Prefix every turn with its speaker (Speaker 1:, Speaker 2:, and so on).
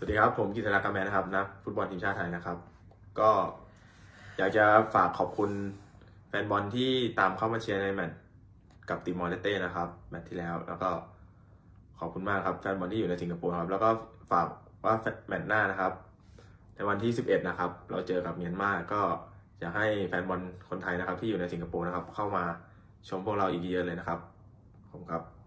Speaker 1: วัสดีครับผมกิษณะกำแมนนะครับนักฟุตบอลทีมชาติไทยนะครับก็อยากจะฝากขอบคุณแฟนบอลที่ตามเข้ามาเชียร์ในแมตช์กับติมอร์เลสเต้นะครับแมตช์ที่แล้วก็ขอบคุณมากครับแฟนบอลที่อยู่ในสิงคโปร์ครับแล้วก็ฝากว่าแมตช์หน้านะครับในวันที่11นะครับเราเจอกับเมียนมาก็อยากให้แฟนบอลคนไทยนะครับที่อยู่ในสิงคโปร์นะครับเข้ามาชมพวกเราอีกเยอะเลยนะครับขอบคุณครับ